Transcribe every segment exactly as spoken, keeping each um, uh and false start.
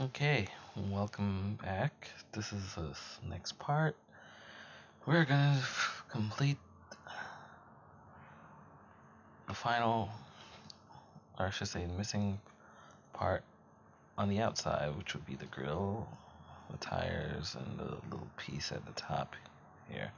Okay, welcome back. This is the next part. We're gonna f- complete the final, or I should say, missing part on the outside, which would be the grill, the tires, and the little piece at the top here.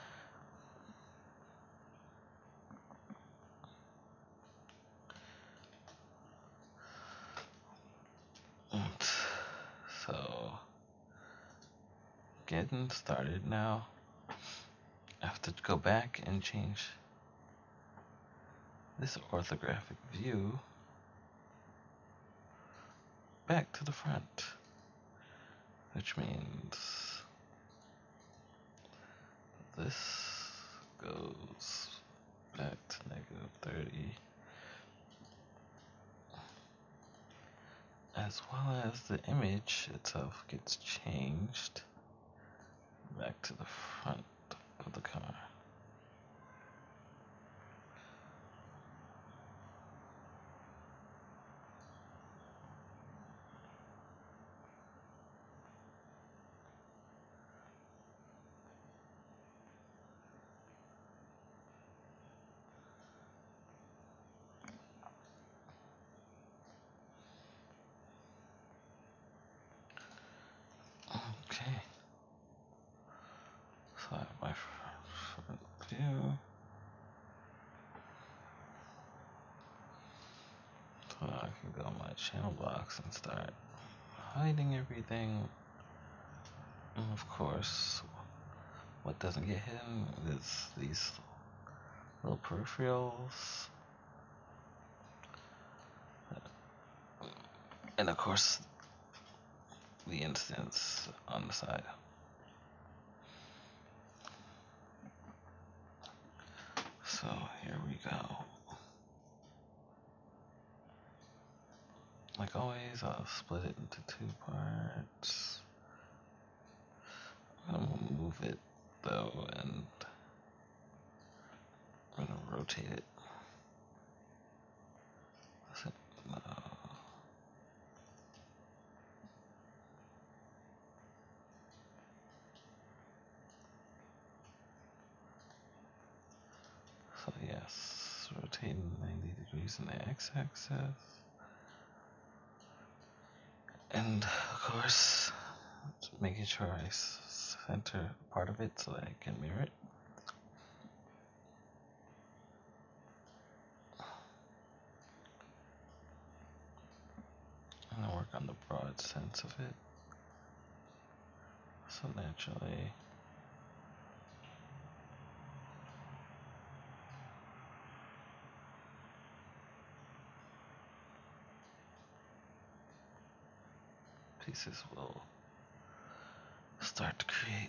So, getting started now. I have to go back and change this orthographic view back to the front, which means this goes back to negative thirty, as well as the image itself gets changed back to the front of the car. Okay, so I have my front view. So now I can go on my channel box and start hiding everything. And of course, what doesn't get hidden is these little peripherals. And of course, the instance on the side. So here we go. Like always, I'll split it into two parts. I'm gonna move it though, and I'm gonna rotate it. So, no. So yes, rotating ninety degrees in the x-axis. And of course, making sure I center part of it so that I can mirror it. I'm gonna work on the broad sense of it. So naturally, pieces will start to create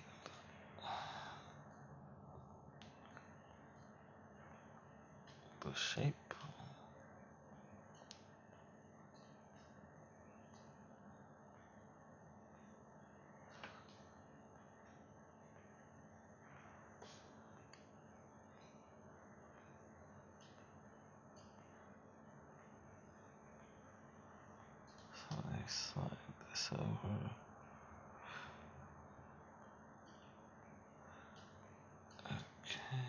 the shape. So I slide this over. Okay.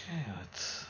Okay, let's.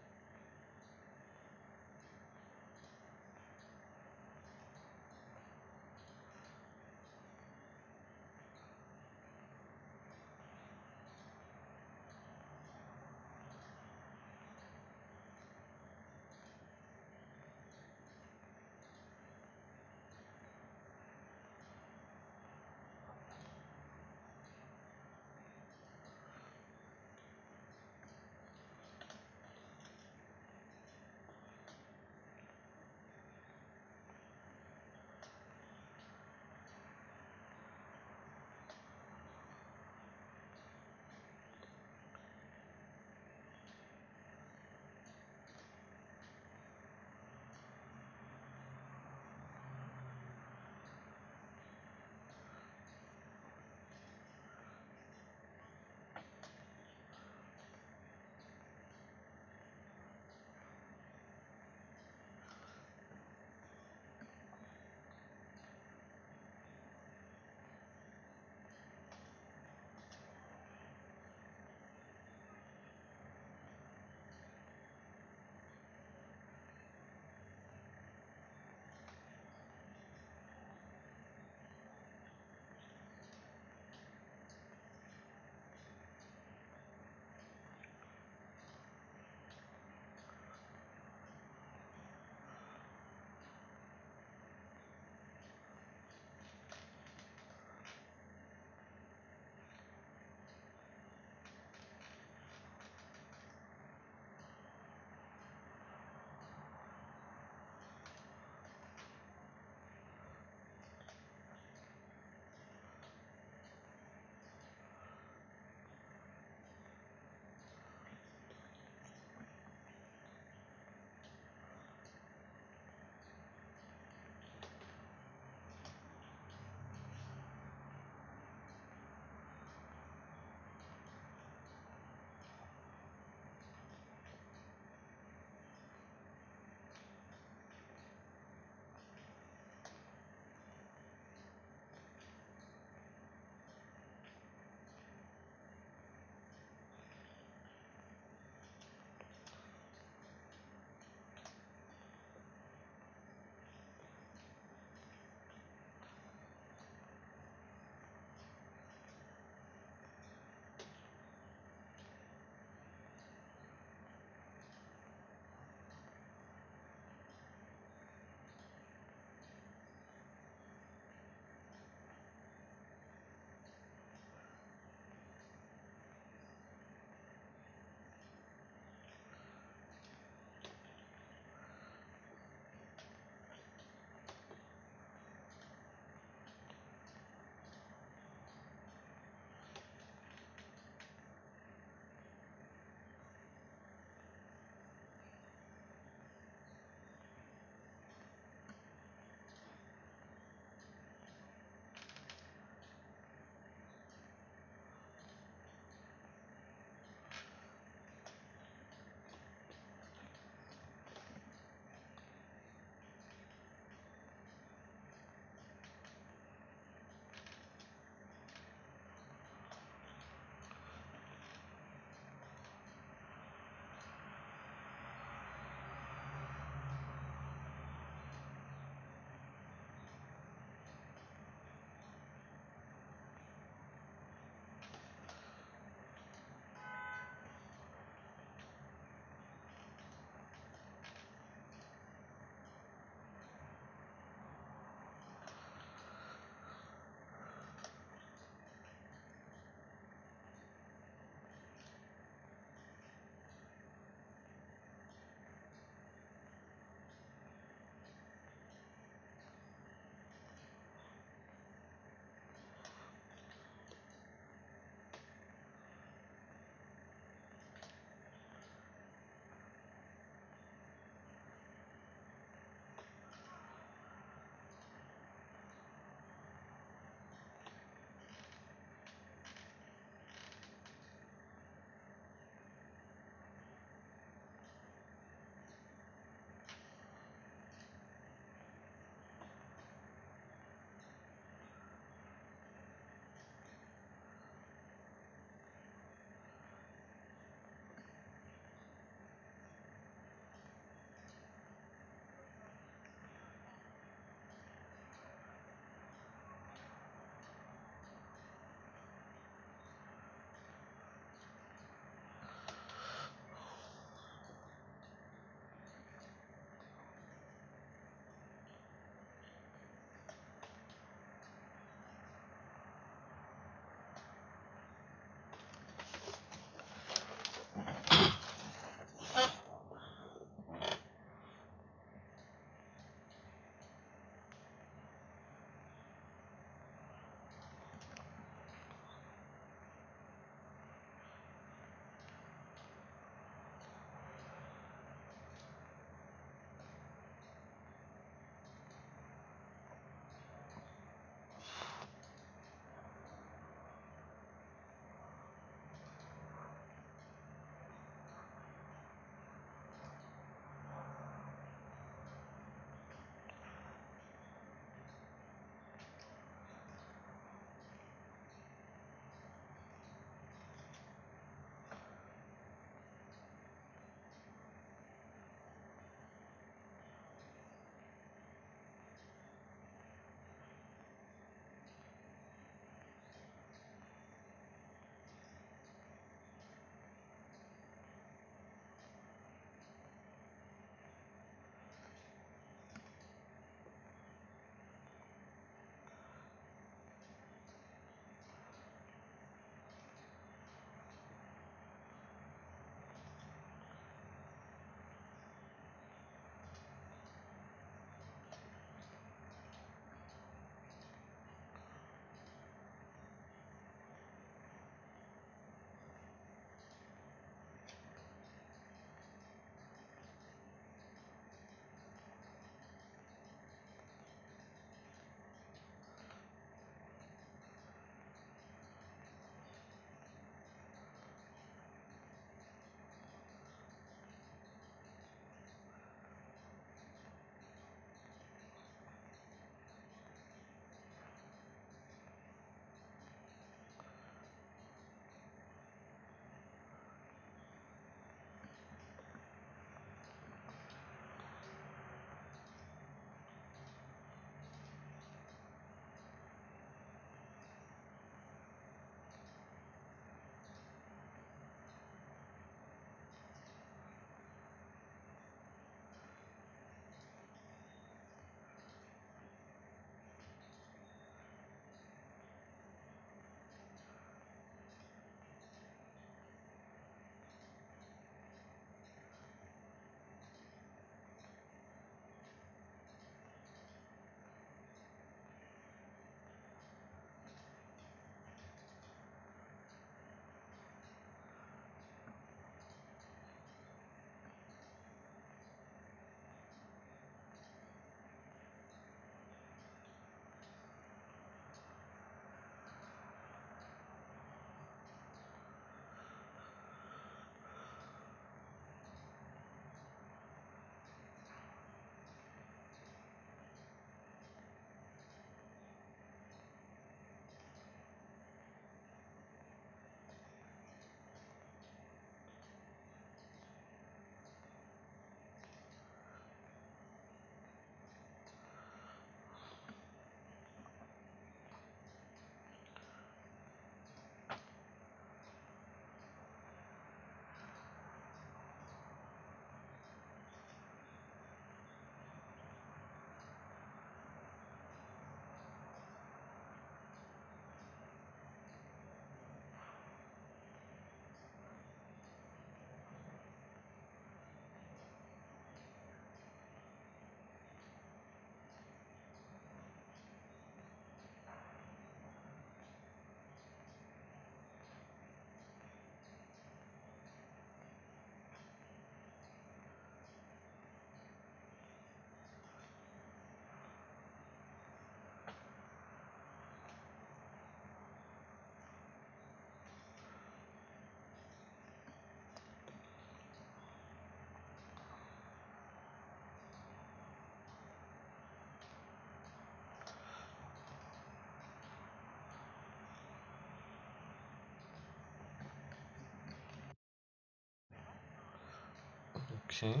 Okay.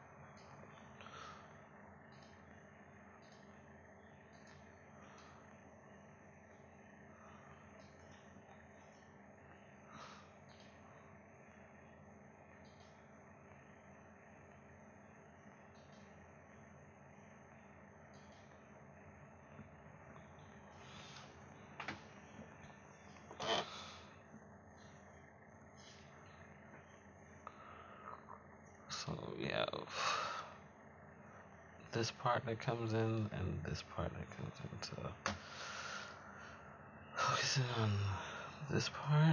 So we have this part that comes in and this part that comes in. So focusing on this part.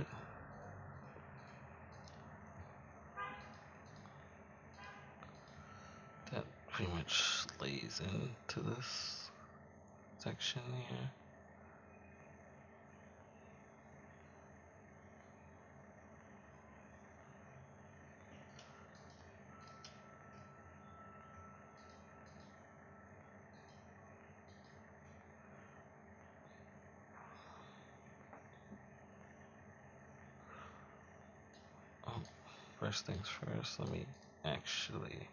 That pretty much lays into this section here. Oh, first things first, let me actually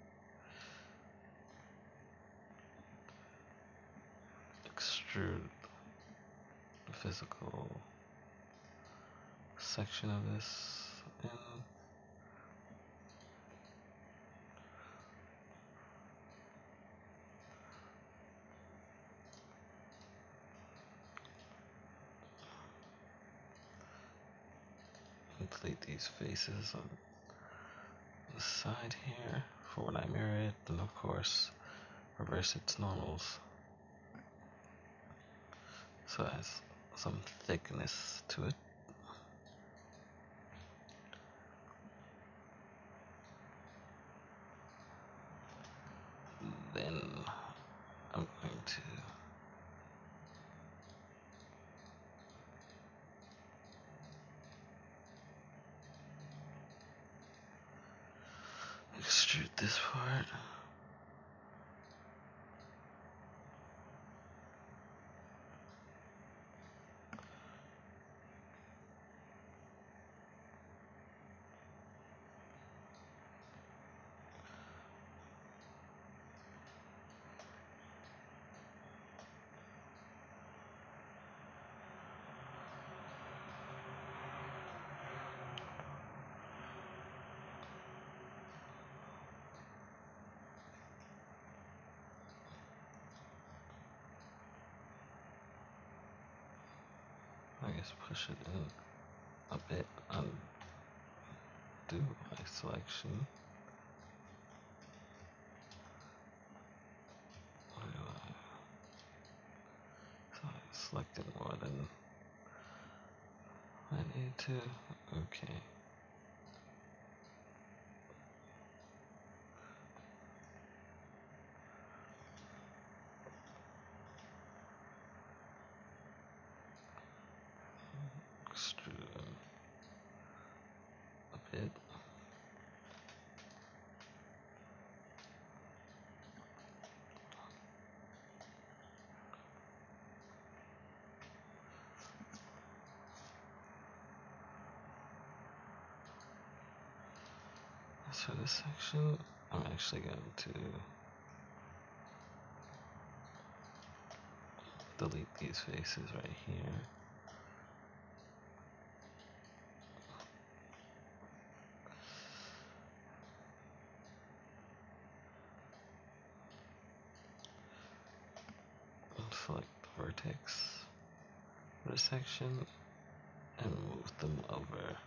extrude the physical section of this in. Complete these faces on the side here for when I mirror it, and of course reverse its normals so it has some thickness to it. Then I'm going to extrude this part. I guess push it in a bit, undo my selection. Where do I? So I selected more than I need to. Okay. Extrude them a bit. So this section, I'm actually going to delete these faces right here. And select the vertex for this section and move them over.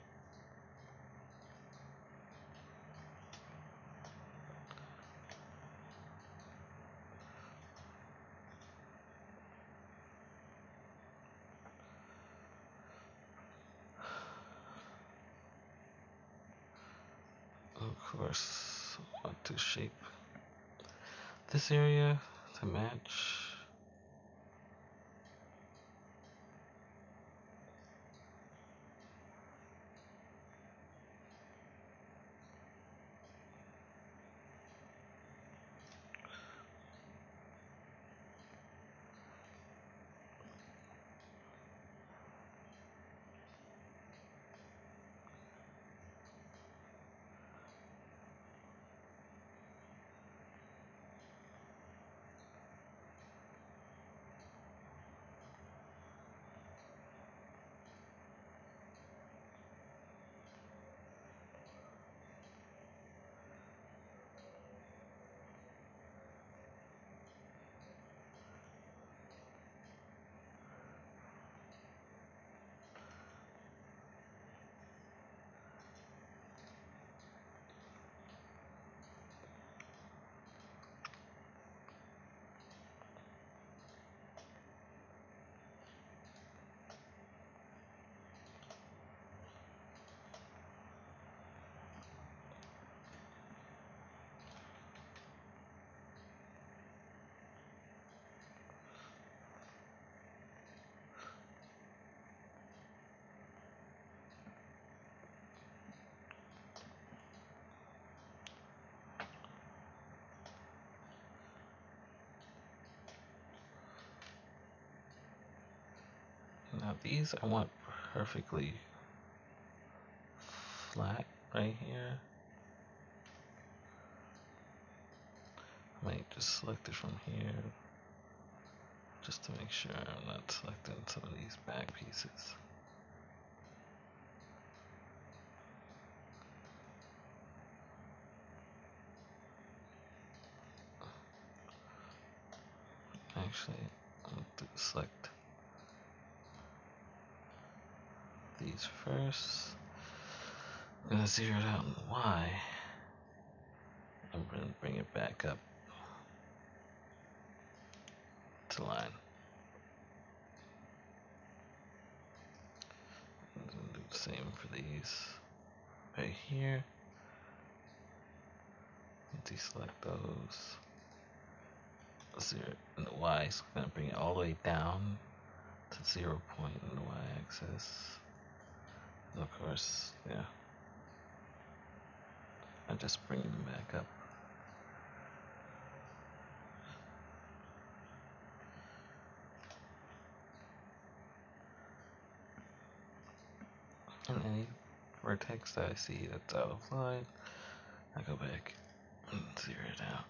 Of course, I want to shape this area to match. Now these I want perfectly flat right here. I might just select it from here just to make sure I'm not selecting some of these back pieces. Actually, I'm going to select these first. I'm going to zero it out in Y. I'm going to bring it back up to line. I'm going to do the same for these right here. Deselect those. Zero in the Y, so I'm going to bring it all the way down to zero point in the y-axis. And of course, yeah, I just bring them back up. And any vertex that I see that's out of line, I go back and zero it out.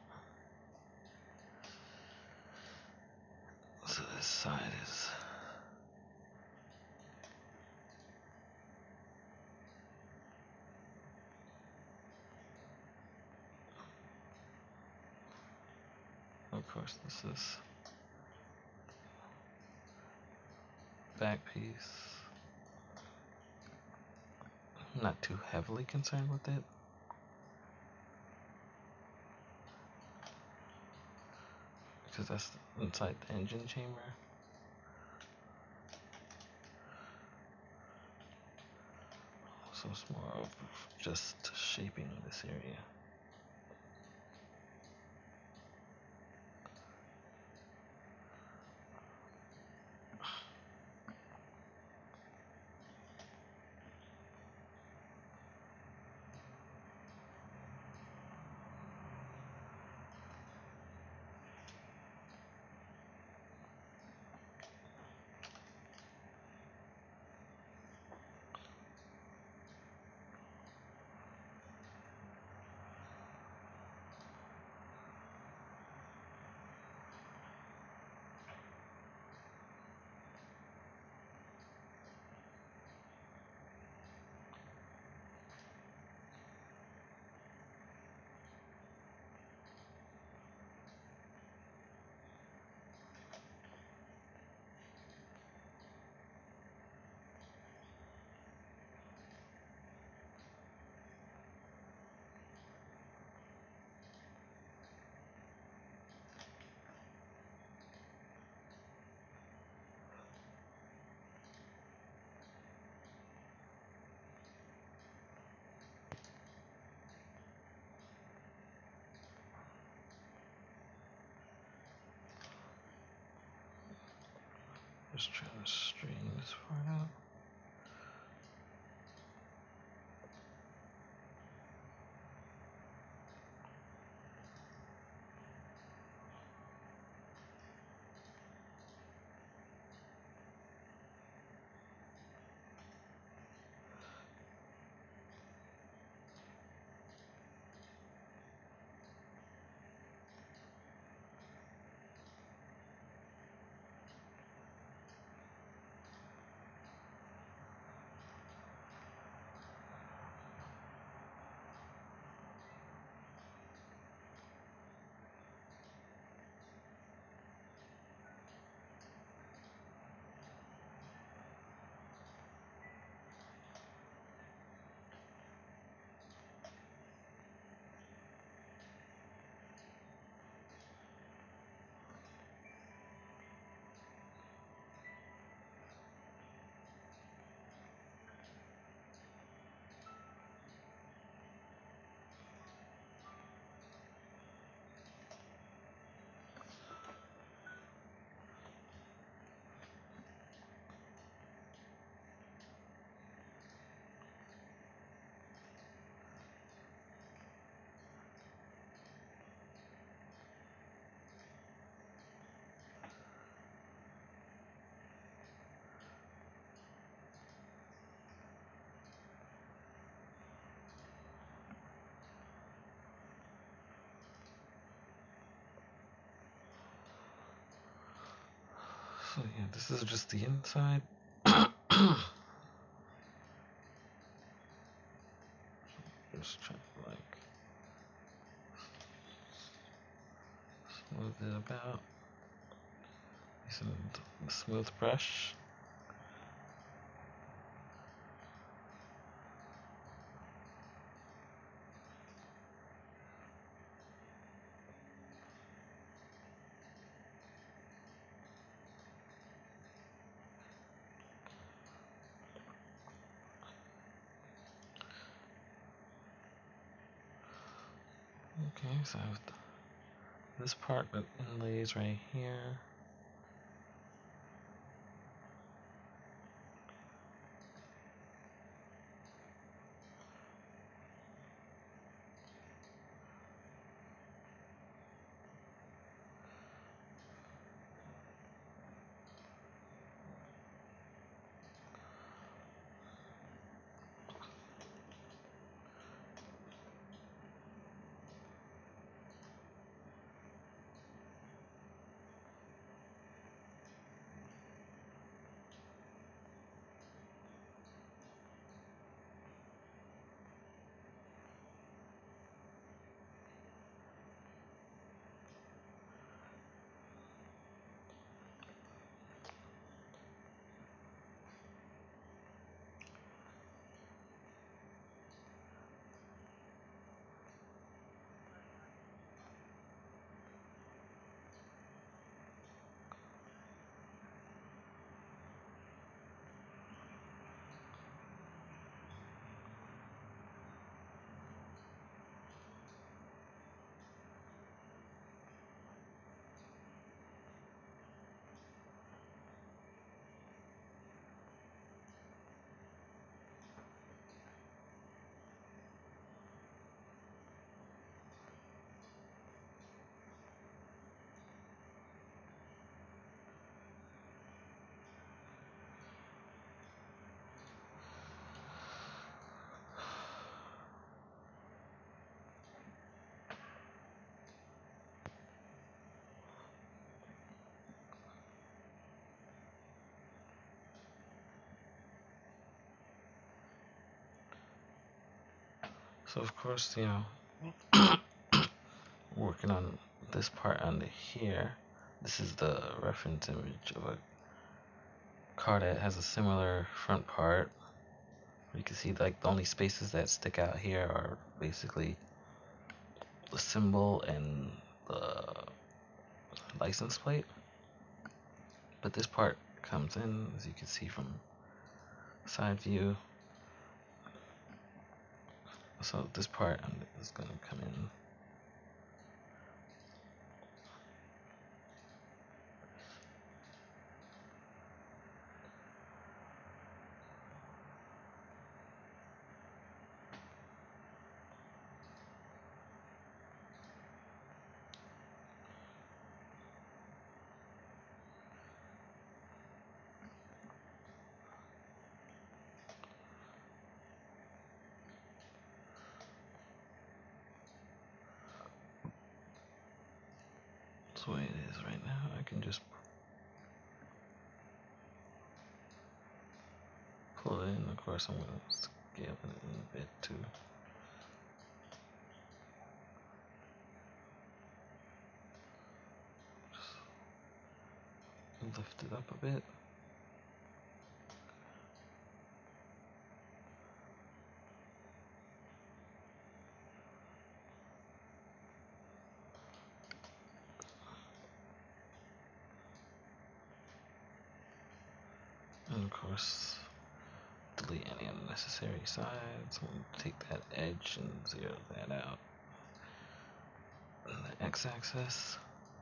So this side is of course this is back piece. I'm not too heavily concerned with it. Because that's inside the engine chamber. So it's more of just shaping this area. Just trying to straighten this part out. So yeah, this is just the inside. Just trying to like smooth it about using the smooth brush. Okay, so I have this part that inlays right here. So of course, you know, working on this part under here. This is the reference image of a car that has a similar front part. You can see like the only spaces that stick out here are basically the symbol and the license plate. But this part comes in, as you can see from side view. So this part is going to come in. That's the way it is right now. I can just pull it in. Of course, I'm going to scale it in a bit too. Just lift it up a bit. And of course, delete any unnecessary sides. We'll take that edge and zero that out. And the x-axis.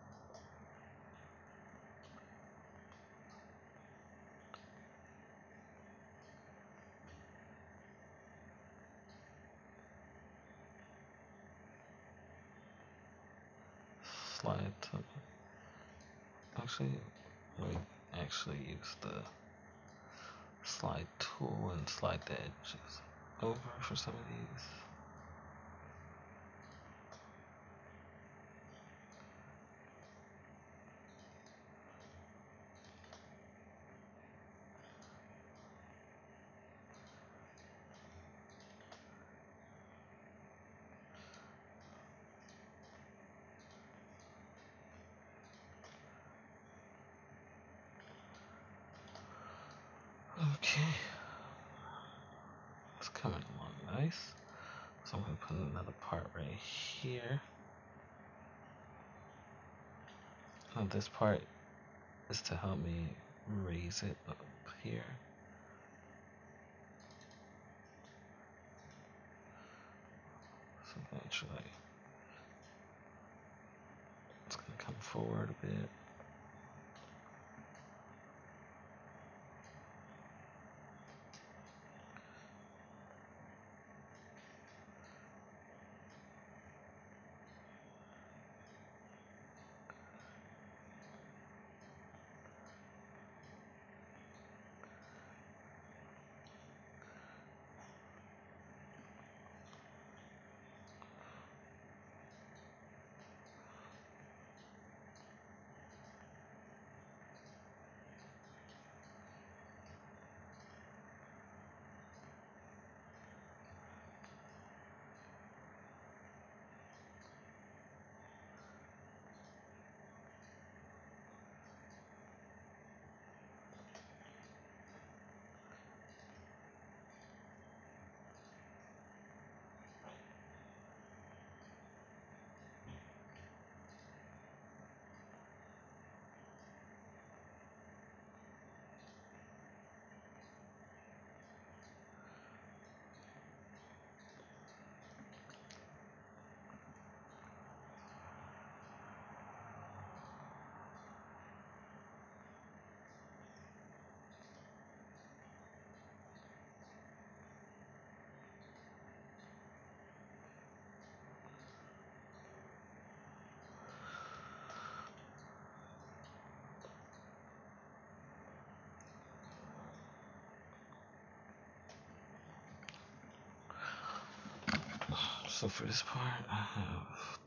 Slide to, actually, let me actually use the slide tool and slide the edges over for some of these. Okay, it's coming along nice. So I'm gonna put another part right here. Now this part is to help me raise it up here. So eventually it's gonna come forward a bit. So for this part, I have,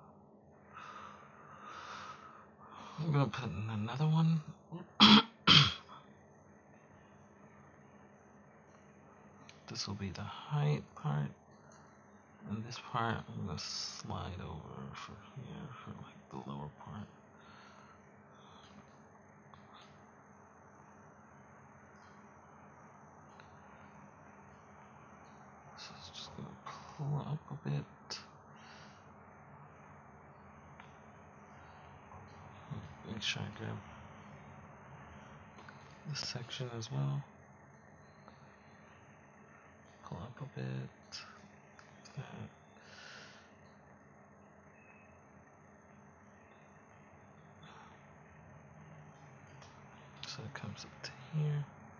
I'm gonna put in another one. This will be the height part, and this part I'm gonna slide over for here for like the lower part. So it's just gonna pull up a bit. Make sure I grab this section as well. Pull up a bit. That. So it comes up to here.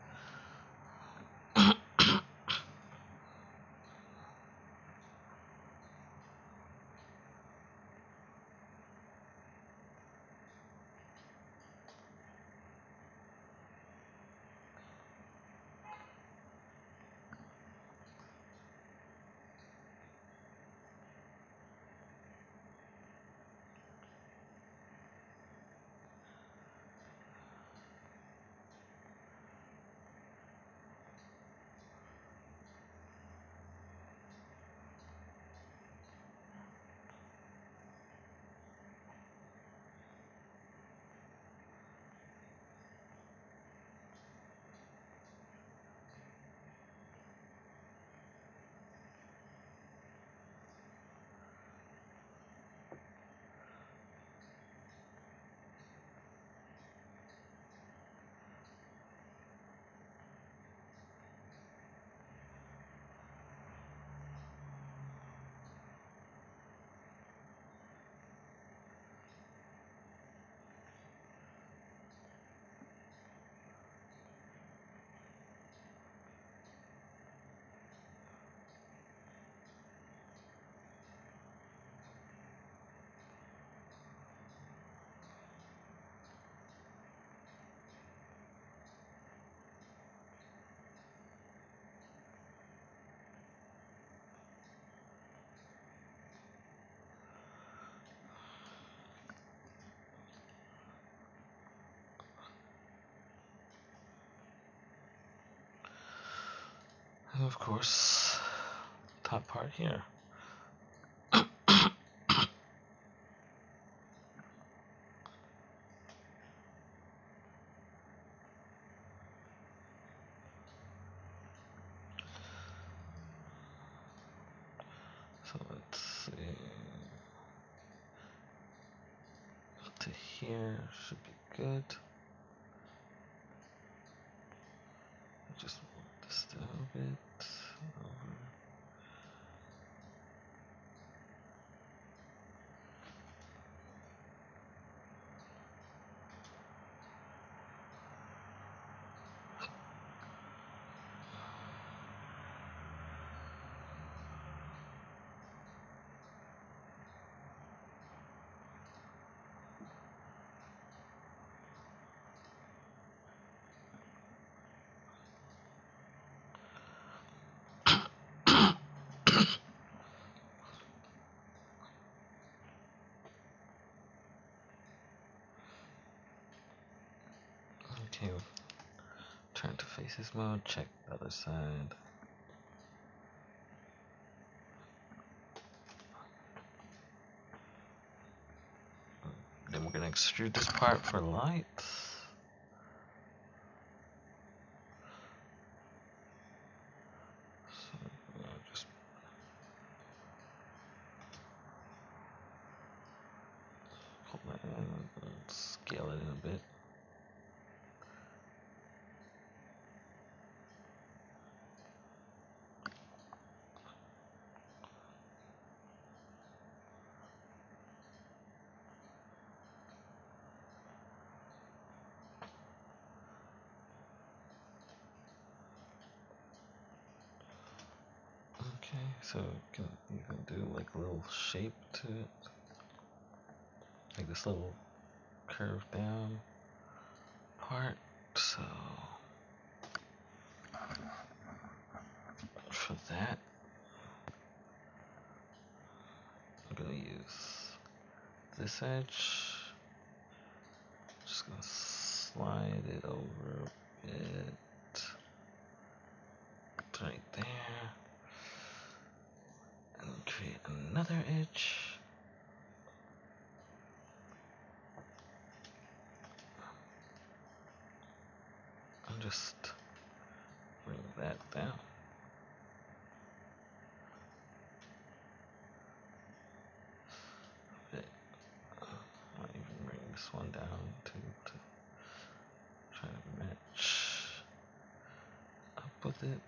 And of course, top part here. So let's see. To here should be good. Just move this a little bit over. Okay, turn to faces mode, check the other side. Then we're gonna extrude this part for lights. So uh, just pull that in and scale it in a bit. Okay, so you can even do like a little shape to it, like this little curve down part. So for that, I'm gonna use this edge. Just gonna slide it over a bit, right there, and create another edge. And just bring that down. A bit. Uh, might even bring this one down too to try to match up with it.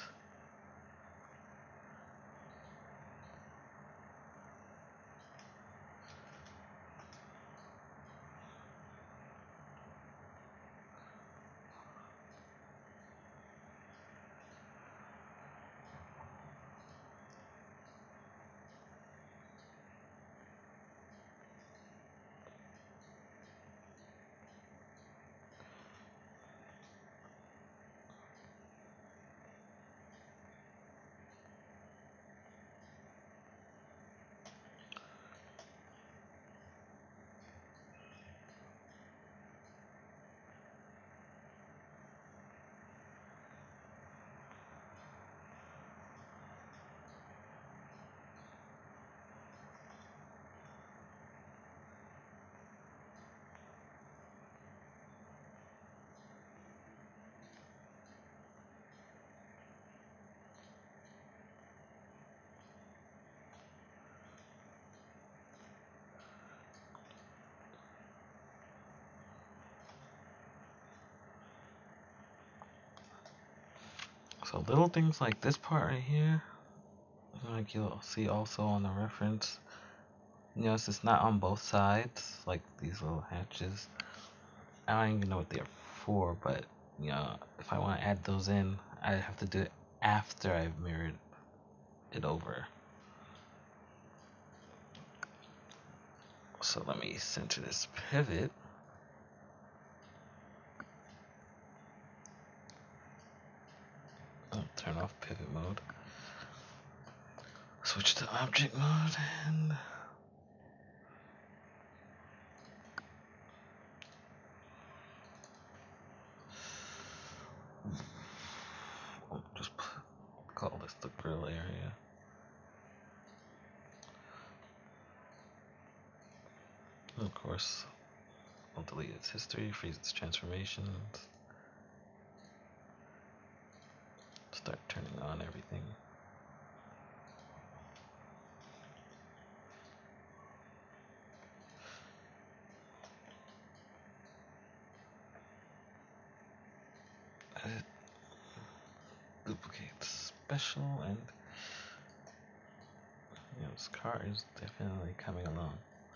So little things like this part right here, like you'll see also on the reference, you notice it's not on both sides, like these little hatches. I don't even know what they're for, but you know, if I want to add those in, I have to do it after I've mirrored it over. So let me center this pivot. I'll turn off pivot mode. Switch to object mode and I'll just call this the grill area. And of course, I'll delete its history, freeze its transformations, start turning on everything. special, and you know, this car is definitely coming along.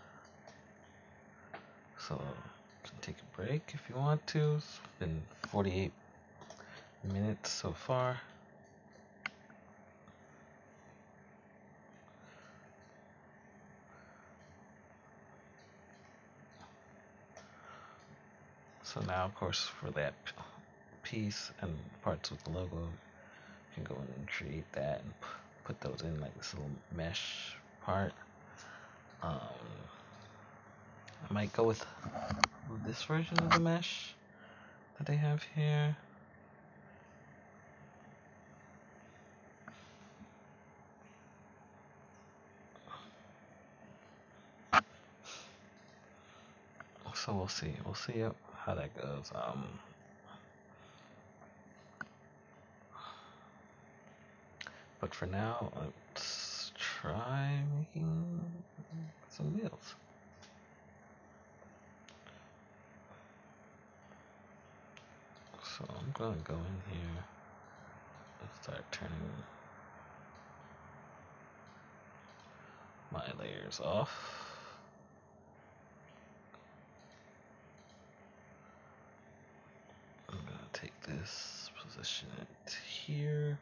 So, you can take a break if you want to. It's been forty-eight minutes so far. So now, of course, for that piece and parts with the logo, you can go in and create that and put those in like this little mesh part. Um, I might go with this version of the mesh that they have here. So we'll see. We'll see how that goes. Um, but for now, let's try making some wheels. So I'm gonna go in here and start turning my layers off. I'm gonna take this, position it here.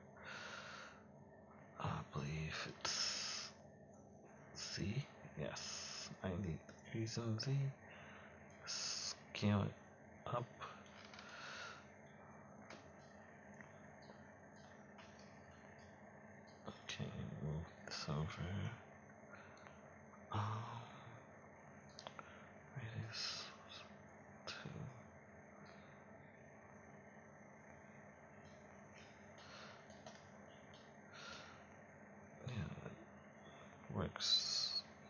I believe it's Z. Yes, ninety degrees in Z. Scale it up. Okay, move this over. Um, radius two. Yeah, that works.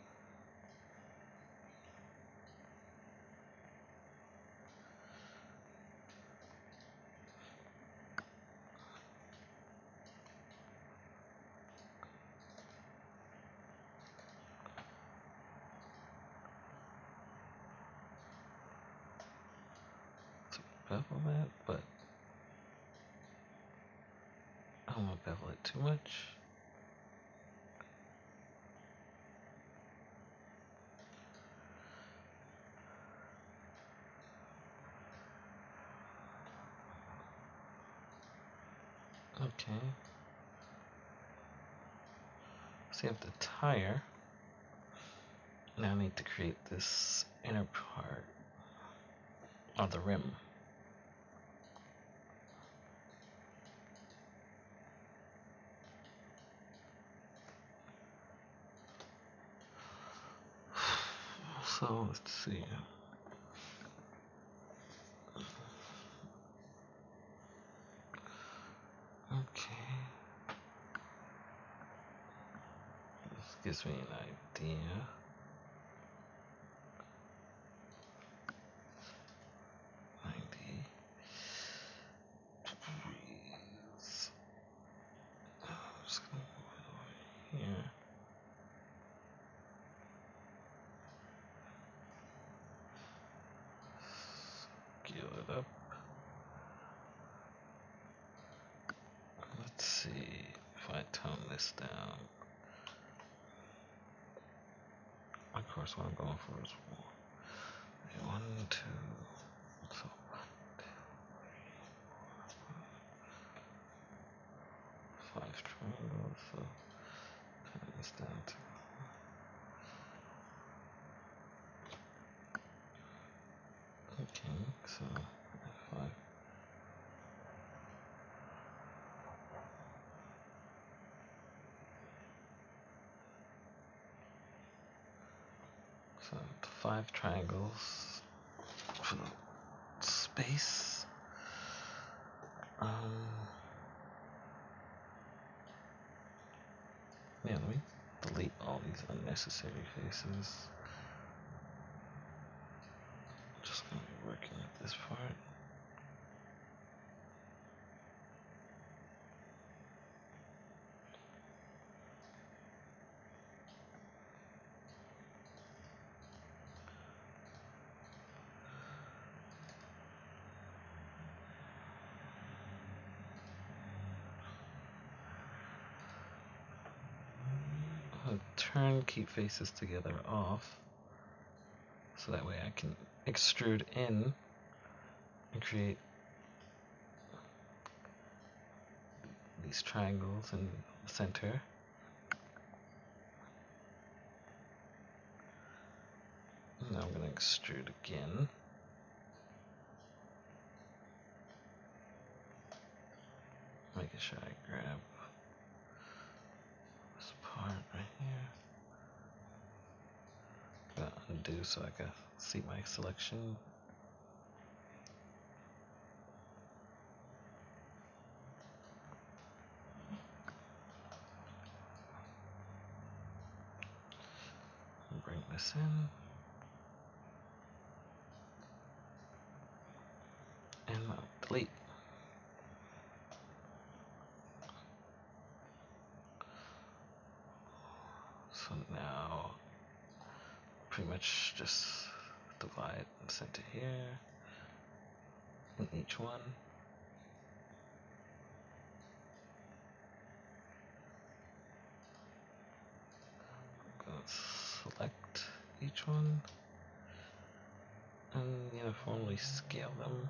To bevel that, but I don't want to bevel it too much. Okay. So you have the tire. Now I need to create this inner part of the rim. So let's see. Okay. This gives me an idea. ninety degrees. I'm just gonna move it over here. Scale it up. Let's see if I tone this down. Of course, what I'm going for is one, one two. So five triangles. So turn this down to. Okay, so five. So five triangles for the space. Um, yeah, let me delete all these unnecessary faces. Just gonna be working with this part. turn keep faces together off, so that way I can extrude in and create these triangles in the center. And now I'm going to extrude again. Making sure I grab this part right here. Gotta undo so I can see my selection. Bring this in. And now delete. So now pretty much just divide and center here in each one. Go select each one and uniformly scale them.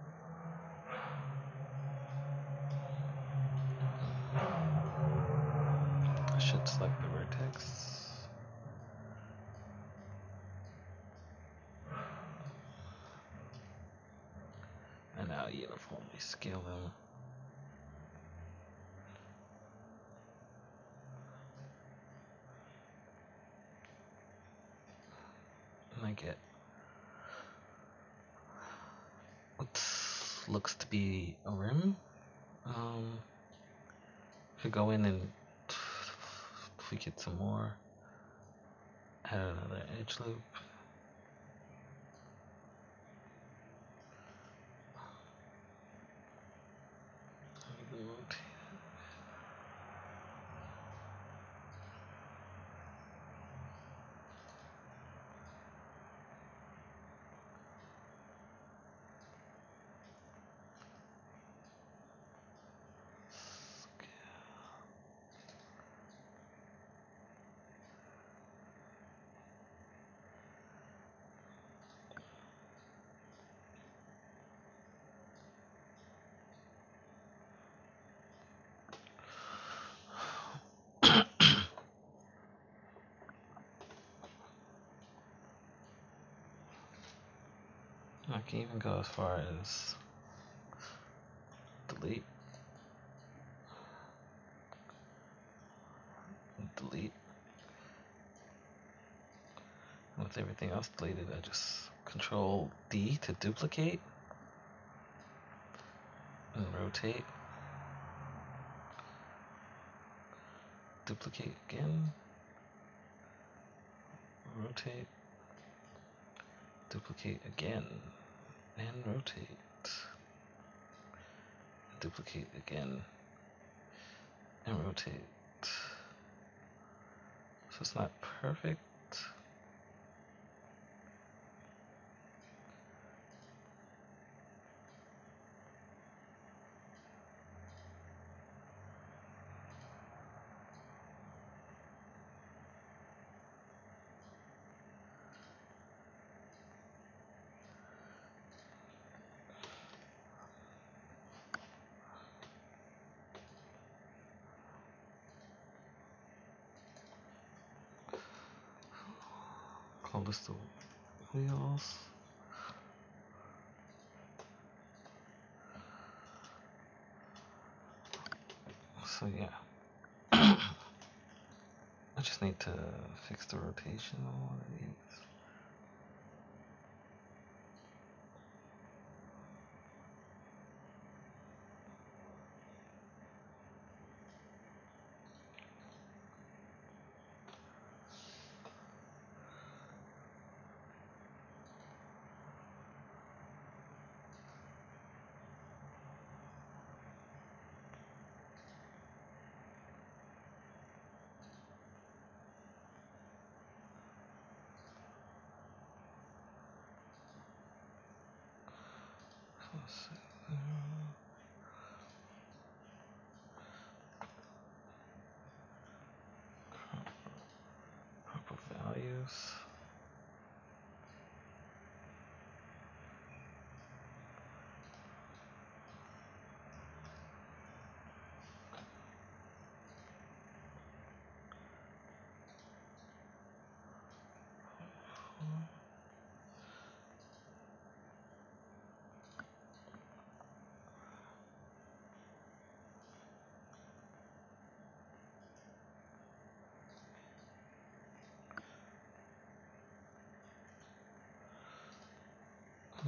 I should select the vertex. And now uniformly scale them. And I get what looks to be a rim. Um, could go in and tweak it some more. Add another edge loop. I can even go as far as delete, delete. With everything else deleted, I just control D to duplicate and rotate. Duplicate again, rotate, duplicate again, and rotate. Duplicate again, and rotate. So it's not perfect. Call this the wheels. So yeah, I just need to fix the rotation on one of these.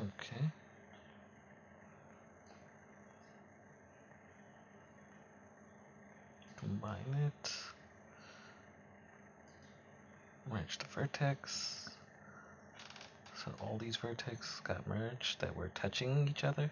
Okay. Combine it. Merge the vertex. So all these vertex got merged that were touching each other.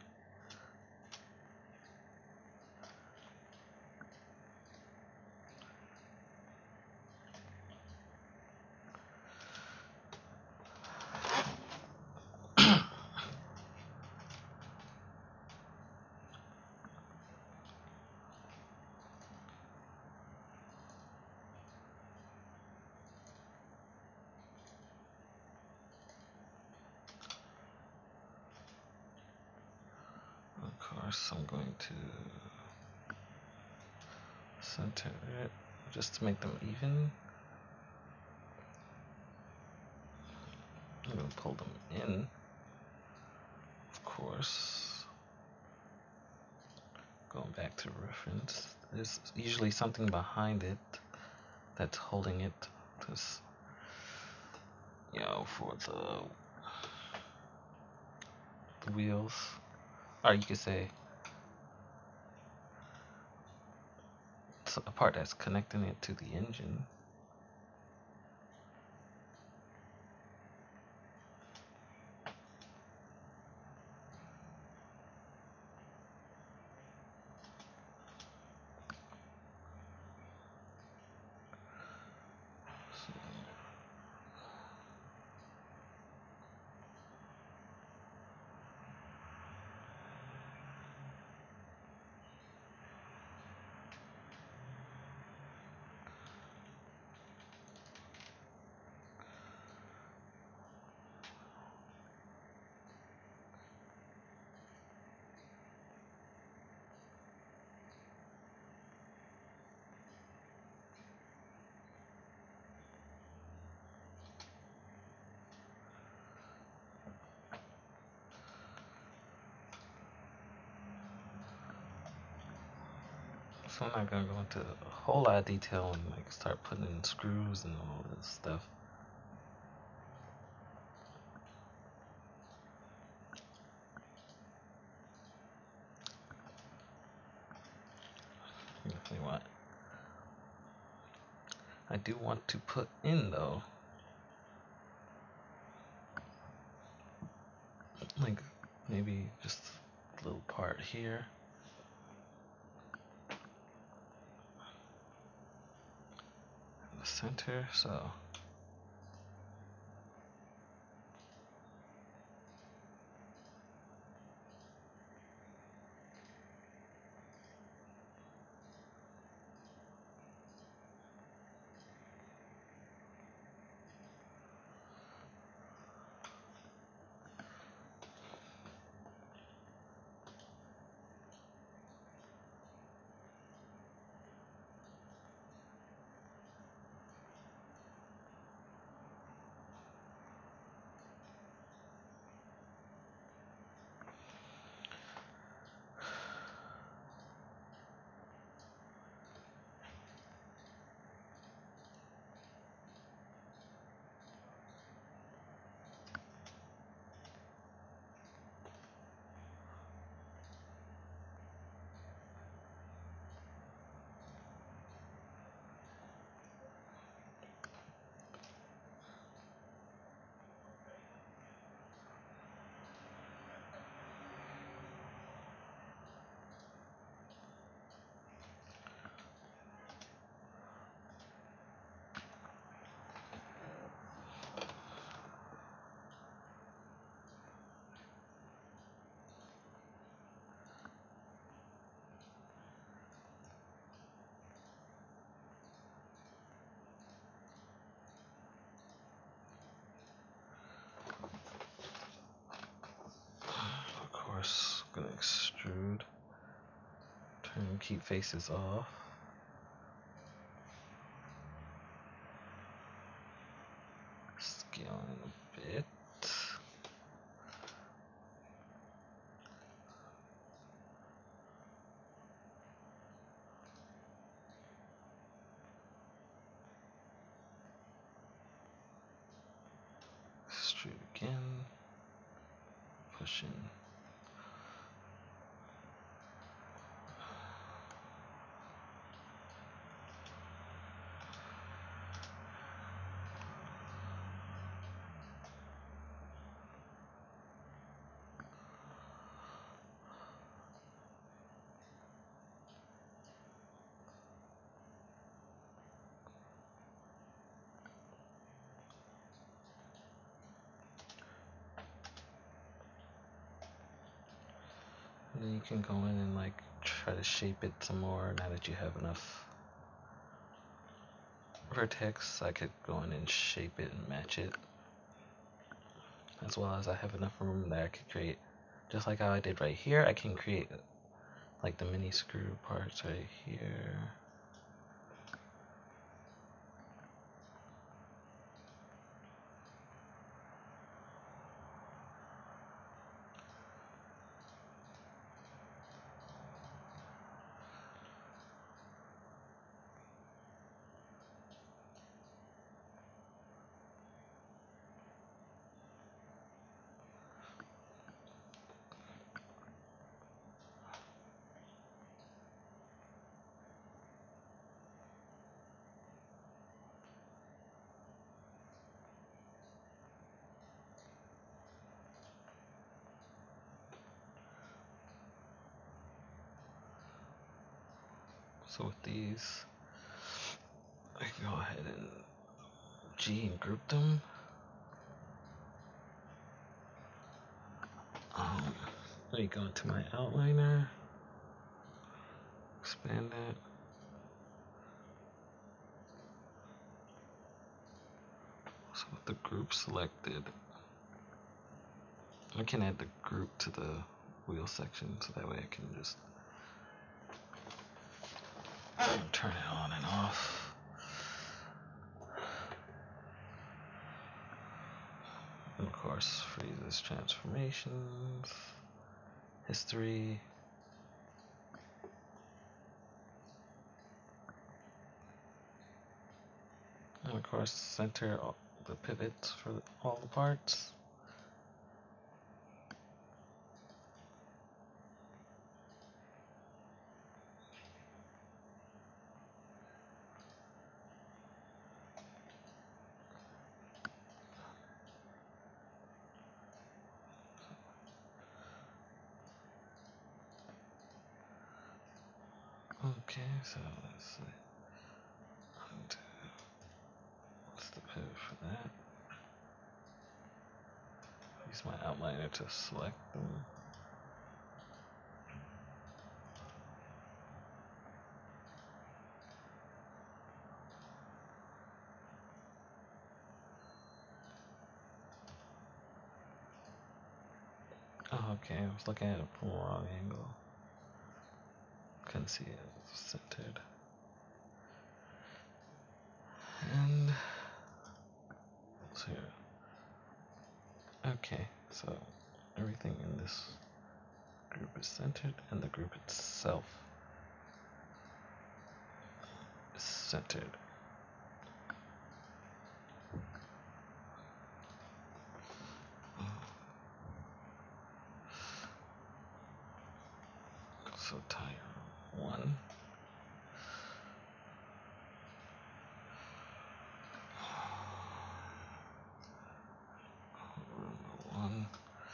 Of course, I'm going to center it just to make them even. I'm going to pull them in, of course. Going back to reference, there's usually something behind it that's holding it, this, you know, for the, the wheels, or you could say it's a part that's connecting it to the engine. So I'm not gonna go into a whole lot of detail and like start putting in screws and all this stuff. Definitely want. I do want to put in though, like maybe just a little part here. In the center, so. Of course, gonna extrude. Turn, keep faces off. Scaling a bit. Extrude again. pushing. And then you can go in and like try to shape it some more now that you have enough vertex. I could go in and shape it and match it, as well as I have enough room that I could create, just like how I did right here, I can create like the mini screw parts right here. So with these, I can go ahead and G and group them. Um, let me go into my outliner, expand it. So with the group selected, I can add the group to the wheel section, so that way I can just turn it on and off. And of course, freezes transformations, history. And of course, center all the pivots for all the parts. Okay, so let's see. Undo. What's the pivot for that? Use my outliner to select them. Oh, okay, I was looking at it from the wrong angle. Couldn't see it centered. And so here. Okay, so everything in this group is centered, and the group itself is centered. So tire one. One.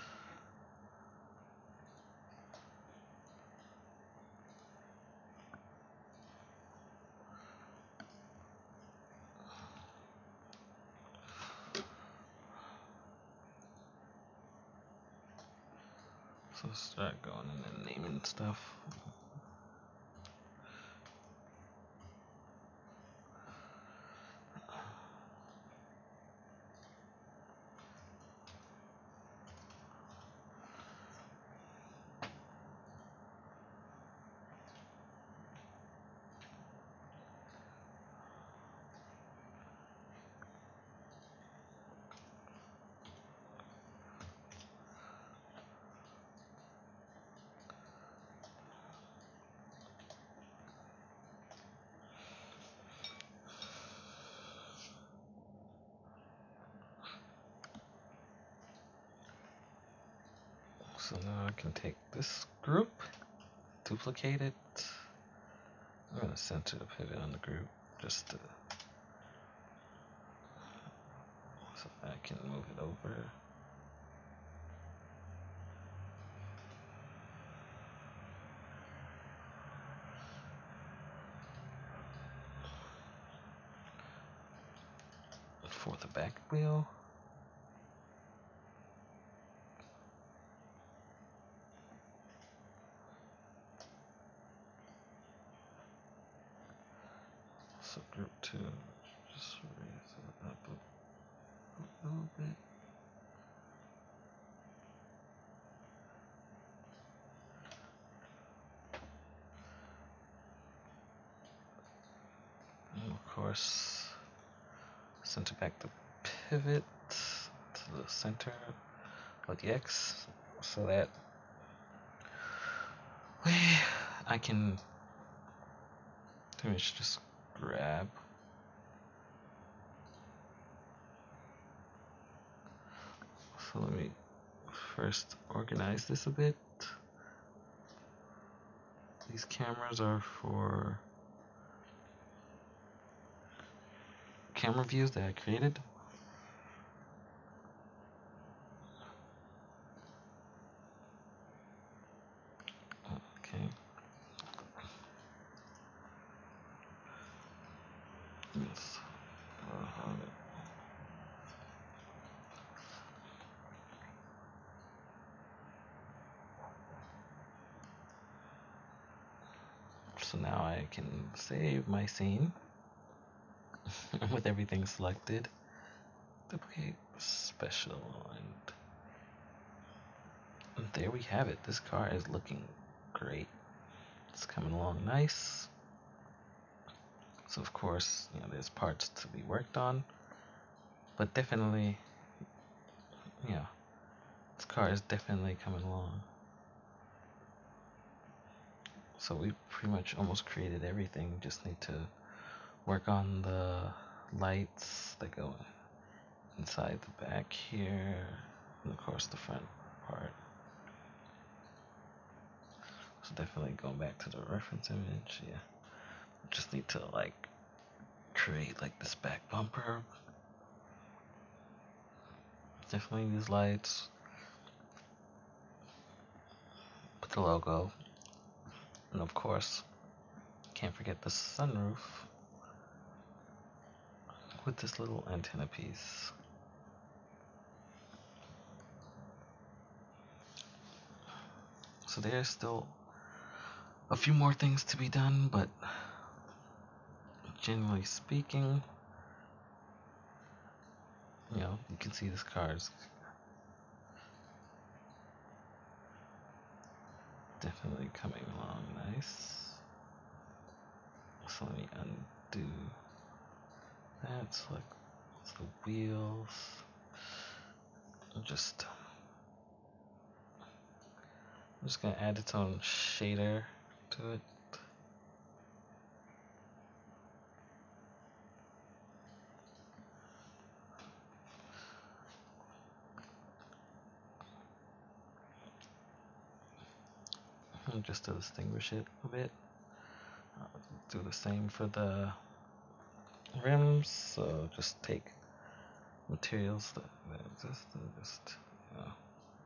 So start going in and naming stuff. So now I can take this group, duplicate it. I'm going to center the pivot on the group just to, so I can move it over. For the back wheel. So group two, just raise it up a little bit. And of course, center back the pivot to the center of the X so that way I can pretty much just grab so let me first organize this a bit. These cameras are for camera views that I created. Okay. Yes. Uh, so now I can save my scene with everything selected. Duplicate special, and, and there we have it. This car is looking great. It's coming along nice. So of course, you know, there's parts to be worked on, but definitely, yeah, this car is definitely coming along. So we pretty much almost created everything. Just need to work on the lights that go inside the back here, and of course the front part. So definitely going back to the reference image, yeah. Just need to like create like this back bumper. Definitely these lights. Put the logo. And of course, can't forget the sunroof with this little antenna piece. So there's still a few more things to be done, but generally speaking, you know, you can see this car is definitely coming along nice. So let me undo that, select the wheels, just I'm just gonna add its own shader to it. And just to distinguish it a bit. I'll do the same for the rims, so just take materials that, that exist and just, you know,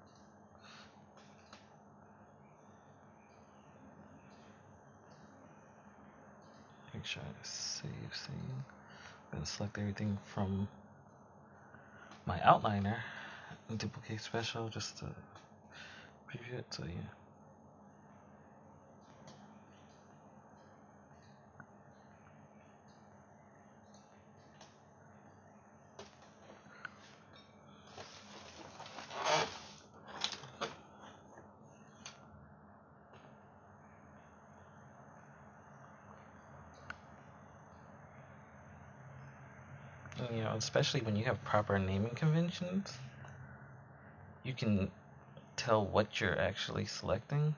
make sure I save scene. I'm gonna select everything from my outliner and duplicate special just to preview it. So yeah. And, you know, especially when you have proper naming conventions, you can tell what you're actually selecting.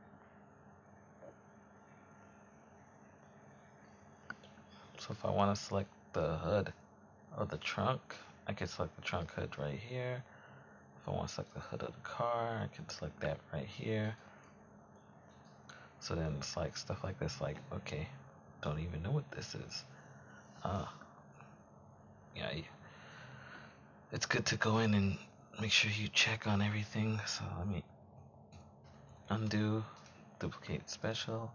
So if I want to select the hood or the trunk, I can select the trunk hood right here. If I want to select the hood of the car, I can select that right here. So then it's like stuff like this, like, okay, don't even know what this is. Uh, yeah, it's good to go in and make sure you check on everything. So let me undo, duplicate special.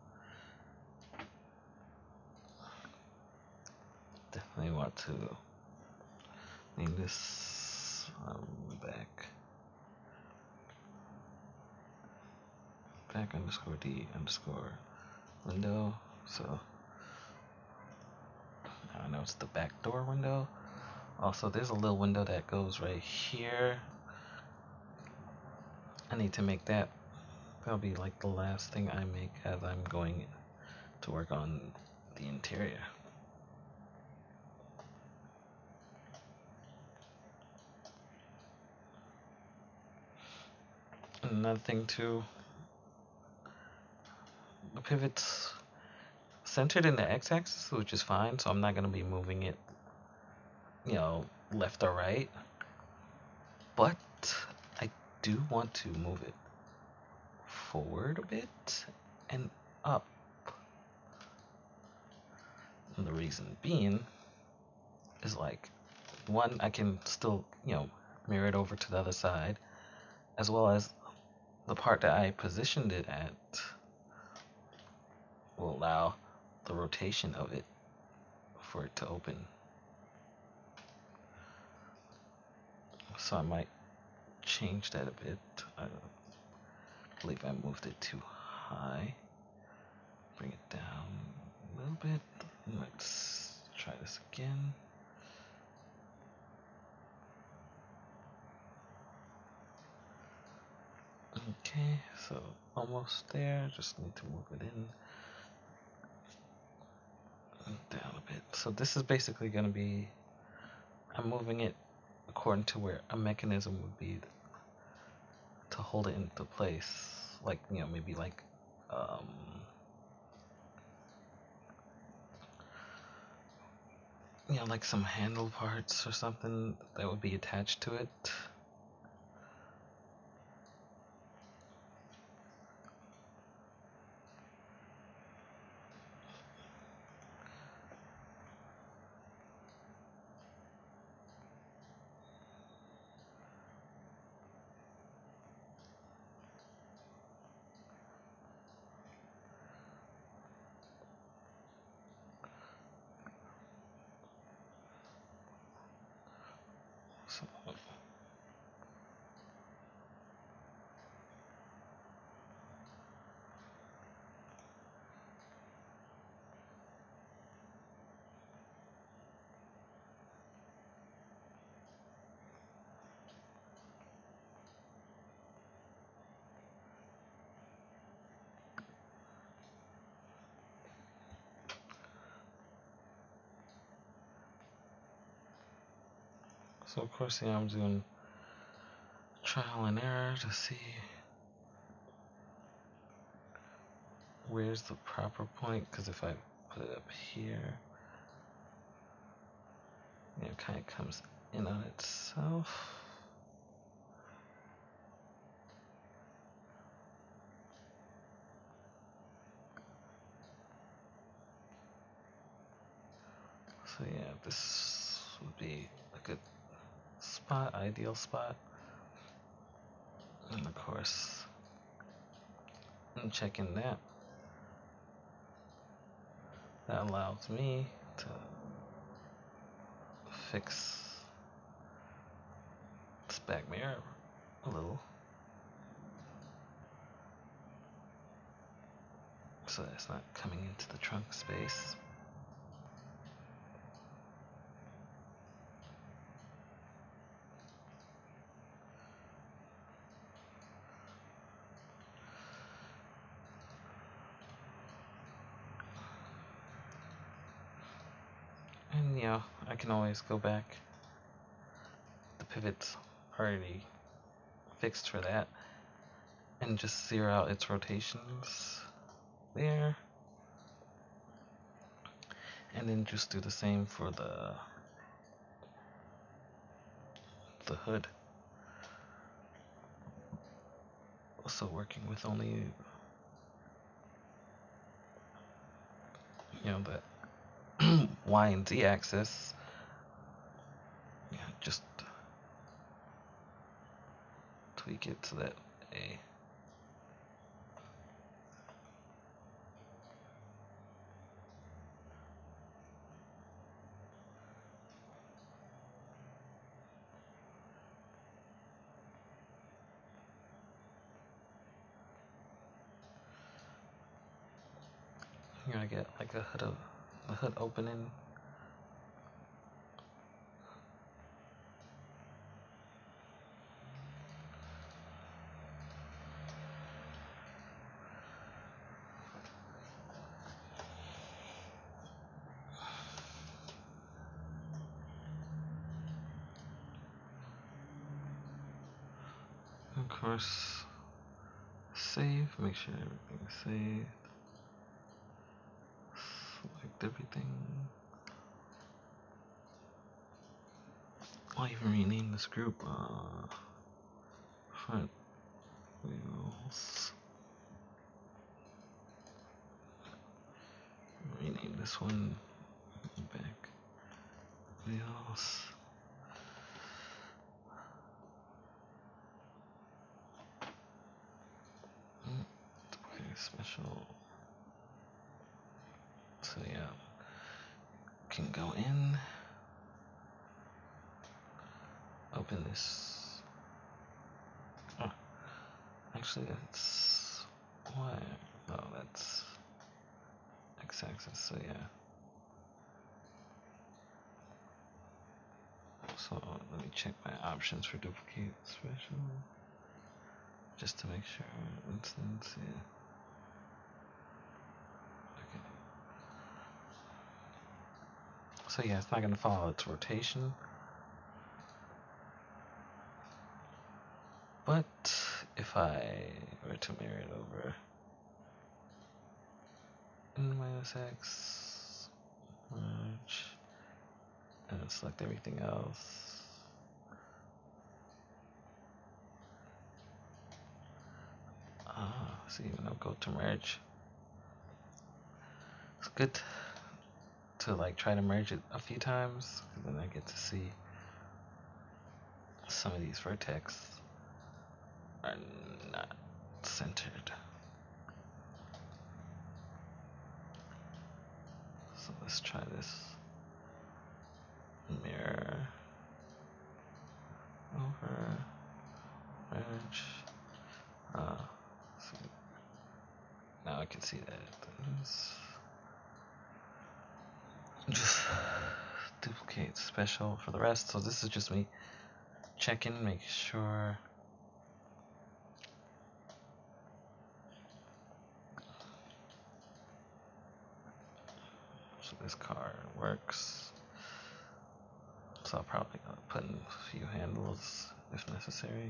Definitely want to name this um, back back underscore D underscore window. So I know it's the back door window. Also, there's a little window that goes right here. I need to make that. That'll be like the last thing I make as I'm going to work on the interior. Another thing too, the pivot's centered in the x-axis, which is fine, so I'm not going to be moving it, you know, left or right. But I do want to move it forward a bit and up. And the reason being is like, one, I can still, you know, mirror it over to the other side, as well as the part that I positioned it at will allow the rotation of it for it to open. So I might change that a bit. I believe I moved it too high. Bring it down a little bit. Let's try this again. Okay, so almost there. Just need to move it in and down a bit. So this is basically going to be, I'm moving it according to where a mechanism would be to hold it into place. Like, you know, maybe like um, you know, like some handle parts or something that would be attached to it. So, so of course, yeah, I'm doing trial and error to see where's the proper point, because if I put it up here, you know, it kind of comes in on itself. So yeah, this would be a good spot, ideal spot. And of course, I'm checking that. That allows me to fix this back mirror a little, so that it's not coming into the trunk space. And you know, I can always go back. The pivot's already fixed for that, and just zero out its rotations there, and then just do the same for the the hood. So working with only, you know, the Y and Z axis, yeah, just tweak it so that A. You're gonna get like a hood of the hood opening. Of course, save, make sure everything's saved. Select everything. I'll even rename this group uh, front wheels. Rename this one back wheels. Okay, special. So yeah, can go in, open this. Oh, actually, that's why. Oh, that's x-axis. So yeah. So let me check my options for duplicate special, just to make sure. Instance, yeah. Okay. So yeah, it's not gonna follow its rotation, but if I were to mirror it over, n minus x, merge, and then select everything else. Ah, see, when I go to merge, it's good to like try to merge it a few times, because then I get to see some of these vertex are not centered. So let's try this. Mirror over merge. Uh, so now I can see that. It's just duplicate special for the rest. So this is just me checking, make sure so this car works. So I'll probably gonna put in a few handles if necessary.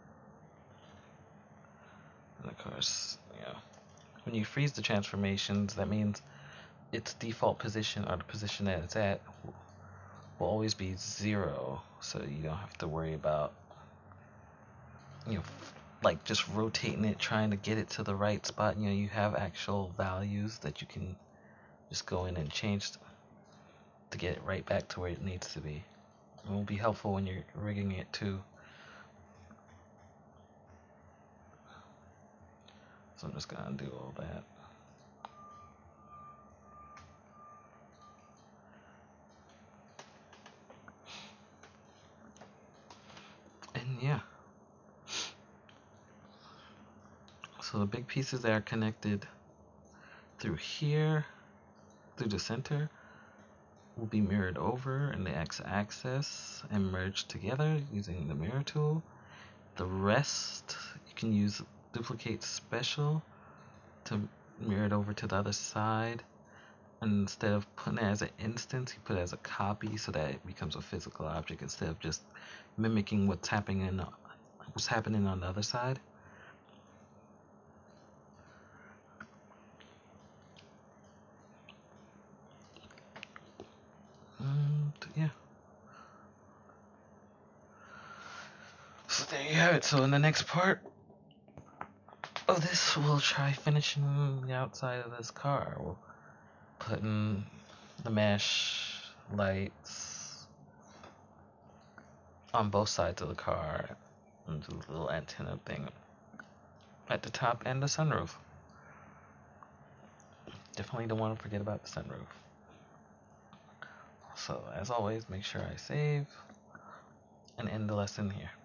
And of course, you know, when you freeze the transformations, that means its default position, or the position that it's at, will always be zero. So you don't have to worry about, you know, like just rotating it, trying to get it to the right spot. You know, you have actual values that you can just go in and change to get it right back to where it needs to be. It will be helpful when you're rigging it too. So I'm just gonna do all that. And yeah. So the big pieces that are connected through here, through the center, will be mirrored over in the x-axis and merged together using the mirror tool. The rest, you can use duplicate special to mirror it over to the other side. And instead of putting it as an instance, you put it as a copy so that it becomes a physical object instead of just mimicking what's happening in, what's happening on the other side. And yeah. So there you have it. So in the next part, Oh, this we'll try finishing the outside of this car. We'll put in the mesh lights on both sides of the car and the little antenna thing at the top and the sunroof. Definitely don't want to forget about the sunroof. So, as always, make sure I save and end the lesson here.